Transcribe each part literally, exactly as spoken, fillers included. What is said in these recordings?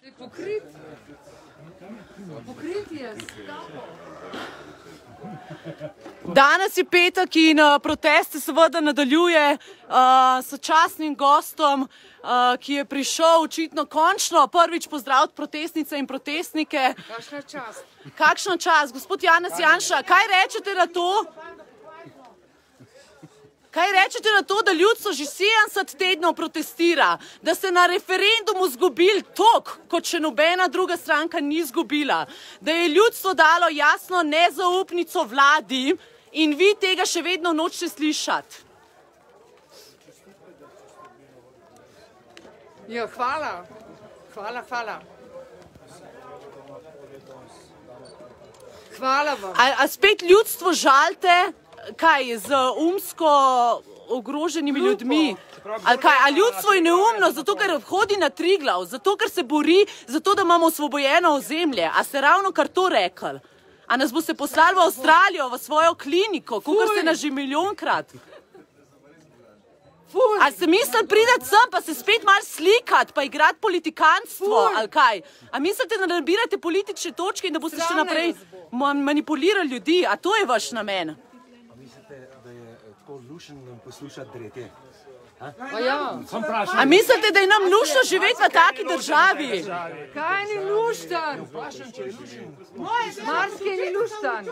Je pokrit. Pokrit je. Danes je petek in uh, protest se seveda nadaljuje uh, s častnim gostom, uh, ki je prišel očitno končno prvič pozdraviti protestnice in protestnike. Kakšna čast. Kakšna čast. Gospod Janez Janša, kaj rečete na to? Kaj rečete na to, da ljudstvo že sedemdeset tednov protestira, da ste na referendumu zgubili toliko, kot še nobena druga stranka ni zgubila, da je ljudstvo dalo jasno nezaupnico vladi in vi tega še vedno nočete slišati? Ja, hvala. Hvala, hvala. Hvala vam. A, a spet ljudstvo žalite? Kaj, z umsko ogroženimi ljudmi? Ali kaj, a ljudstvo je neumno, zato ker hodi na Triglav, zato ker se bori, zato da imamo osvobojeno ozemlje. A ste ravno kar to rekli? A nas boste poslali v Avstralijo, v svojo kliniko, kakor ste nas že milijonkrat? A ste mislili pridati sem, pa se spet malo slikati, pa igrati politikanstvo, ali kaj? A mislite, da nabirate politične točke in da boste še naprej manipulirali ljudi? A to je vaš namen? Poslušati dretje. A mislite, da je nam luštno živeti v taki državi? Kaj ni luštan? Marske ni luštan.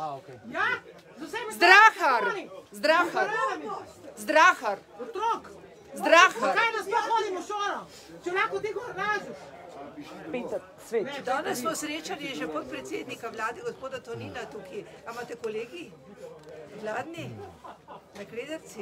Zdrahar. Zdrahar. Zdrahar. Zdrahar. Kaj nas pa hodimo šoro? Če lahko ti gor razuš? Danes smo srečali že podpredsednika vlade, gospoda Tonina tukaj. A imate kolegi? Vladni? Na Krederci?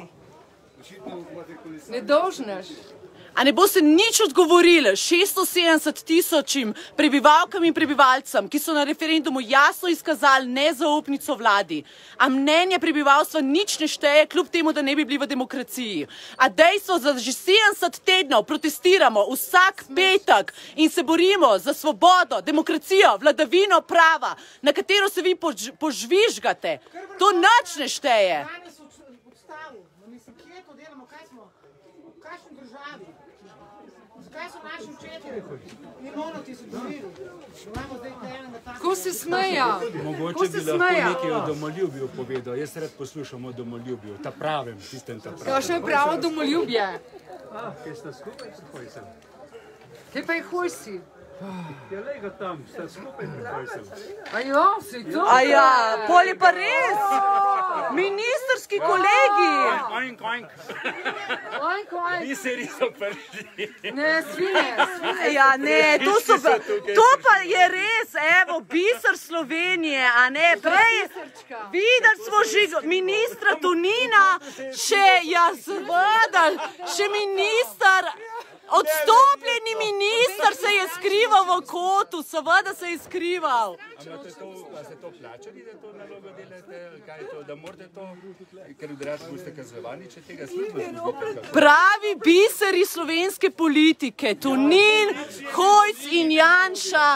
Ne dolžneš. A ne boste nič odgovorili šeststo sedemdeset tisočim prebivalkam in prebivalcem, ki so na referendumu jasno izkazali nezaupnico vladi. A mnenje prebivalstva nič ne šteje, kljub temu, da ne bi bili v demokraciji. A dejstvo, da že sedemdeset tednov protestiramo vsak petek in se borimo za svobodo, demokracijo, vladavino prava, na katero se vi pož požvižgate, to nič ne šteje. Danes odstavil. Mislim, kje to delamo? Kaj smo? V kakšni državi? Zakaj so naši učitelji? In ono ti so govorili. Imamo zdaj tega tako. Ko se smeja? Mogoče bi lahko nekaj o domoljubju povedal. Jaz rad poslušam o domoljubju, ta pravem, tistem ta pravem. Kakšno je pravo domoljubje? Kaj sta skupaj s Hojsem? Kaj pa je Hojsi? Ja, lej ga tam, sta skupaj s Hojsem. A ja, si to? A ja, pol je pa res. Ministerski kolegi. Oink, oink. Oink, oink. Ni se riso prši. Ne, svine, svine. Ja, ne, to, so, to pa je res, evo, biser Slovenije, a ne, prej videli smo že ministra Tonina, še jaz vedel, še minister, odstopljeni minister se je skrival v kotu, seveda se je skrival. A ste to plačali, da to nalogo delate, kaj je to, da morate to, ker drugače boste kaznovani, če tega službo zgubite? Pravi biseri slovenske politike, Tonin, Hojs in Janša.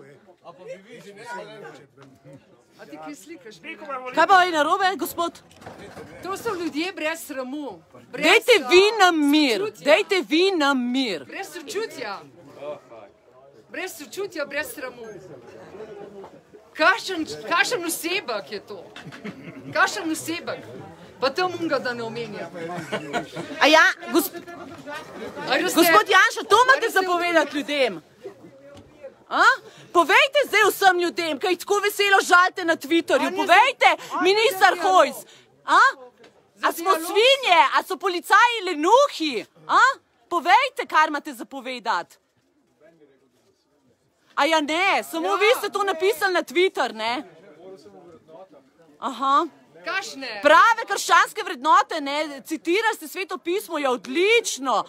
A ti kaj slikaš? Kaj pa je narobe, gospod? To so ljudje brez sramu. Brez, Dejte vi nam mir, sočutja. dejte vi nam mir. Brez sočutja. Brez sočutja, brez sramu. Kakšen, kakšen osebek je to? Kakšen osebek? Pa tam unga, da ne omenja. A ja, gosp A res gospod ste- Janša, to imate a res ste- zapovedati ljudem. A? Povejte zdaj vsem ljudem, kaj tako veselo žalite na Twitterju. Povejte, minister Hojs. A? A smo svinje? A so policaji lenuhi? A? Povejte, kar imate zapovedati. A ja ne, samo vi ste to napisali na Twitter, ne? Aha. Kašne? Prave krščanske vrednote, ne? Citiraš se Sveto pismo, je odlično.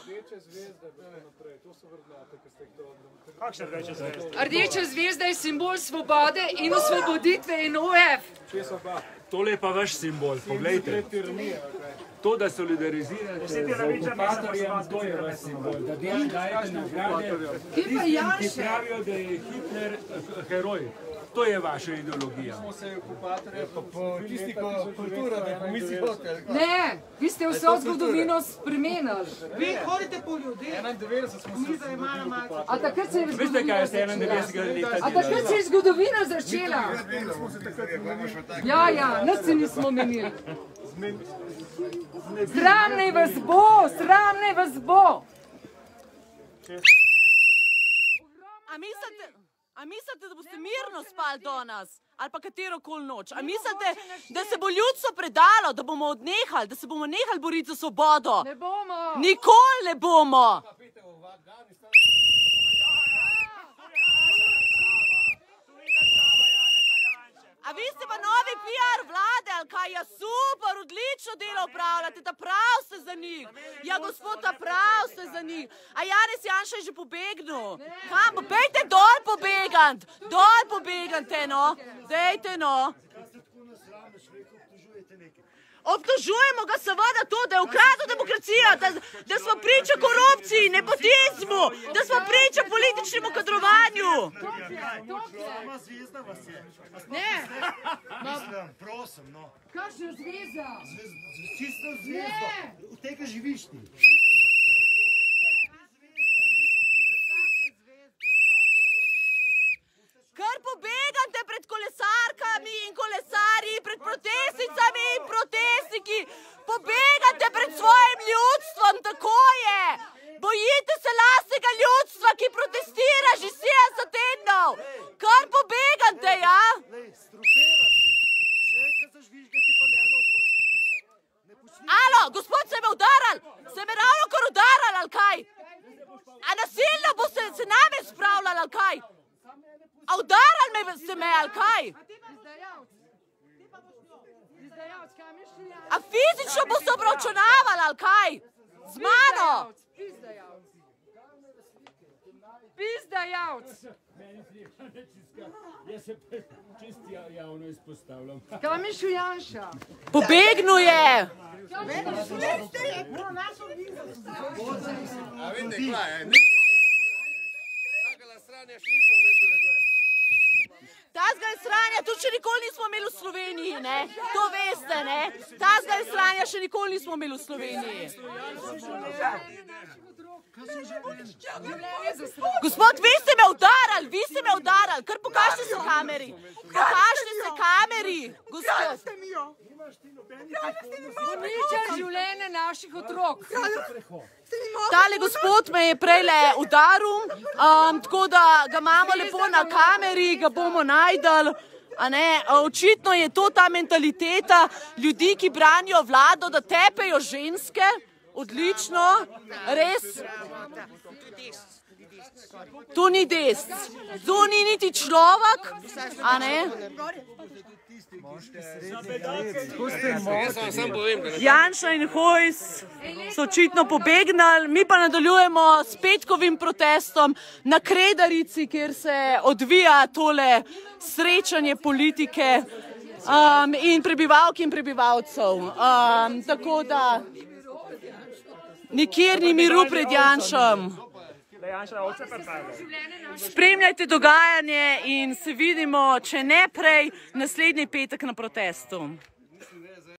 Rdeča zvezda je simbol svobode in osvoboditve in O F. Tole je pa vaš simbol, poglejte. To, da solidarizirate z okupatorjem, to je vaš simbol. Da dajete nagrade tistim, ki pravijo, da je Hitler heroj. To je vaša ideologija. Ne, vi ste vso zgodovino spremenili. Vi hodite po ljudeh. Mi zdaj imamo malce. A takrat se je Veste, kaj je se enaindevetdesetega leta A takrat se je zgodovina začela. Ja, ja, nič se nismo menili. Sram naj vas bo, sram naj vas bo. A mislite, a mislite, da boste mirno spali do nas? Ali pa katerokoli noč? A mislite, da se bo ljudstvo predalo, da bomo odnehali, da se bomo nehali boriti za svobodo? Ne bomo. Nikoli ne bomo. A vi ste pa novi P R vlade, ali kaj? Ja, super, odlično delo upravljate, ta prav ste za njih. Ja, gospod, ta prav ste za njih. A Janez Janša je že pobegnil. Kam? Pejte dol pobegant. Dol pobegante, no. Dejte, no. Obtožujemo ga seveda to, da je ukradel demokracijo, da, da smo priča korupciji, nepotizmu, da smo priča političnemu kadrovanju. Sama zvezda vas je. Ne. Mislim, prosim, no. Kakšna zveza? Čisto zvezdo. Od tega živiš ti. Kar pobegate pred kolesarkami in kolesarji, pred protestnicami in protestniki, pobegate pred svojim ljudstvom, tako je. Bojite se lastnega ljudstva, ki protestira že sedemdeset tednov. Kar pobegate, ja? Lej, strupelaš. Še enkrat zažvižgati pa meno okoš. Alo, gospod, se me udaral? Se me ravno kar udaral, ali kaj? A nasilno boste se name spravljali, ali kaj? A udaral me ste me, ali kaj? A fizično boste obračunavali, ali kaj? Z mano? Pizdajavc. Jaz se čisto javno izpostavljam. Kamišu Janša. Pobegnil je. A veste kaj, je? Takala stranja še nisem več legoj. Tazga je sranja, tudi še nikoli nismo imeli v Sloveniji, ne? To veste, ne? Tazga je sranja še nikoli nismo imeli v Sloveniji. Gospod, vi ste me udarali, vi ste me udarali, kar pokažite se kameri. Pokažite se kameri, gospod. Uničen življenje naših otrok. Tale gospod me je prejle udaril, um, tako da ga imamo lepo na kameri, ga bomo najdel. A ne, očitno je to ta mentaliteta ljudi, ki branijo vlado, da tepejo ženske. Odlično, res. To ni desc, to ni niti človek, a ne? Janša in Hojs so očitno pobegnali, mi pa nadaljujemo s petkovim protestom na Kredarici, kjer se odvija tole srečanje politike um, in prebivalk in prebivalcev. Um, tako da nikjer ni miru pred Janšom. Spremljajte dogajanje in se vidimo, če ne prej, naslednji petek na protestu.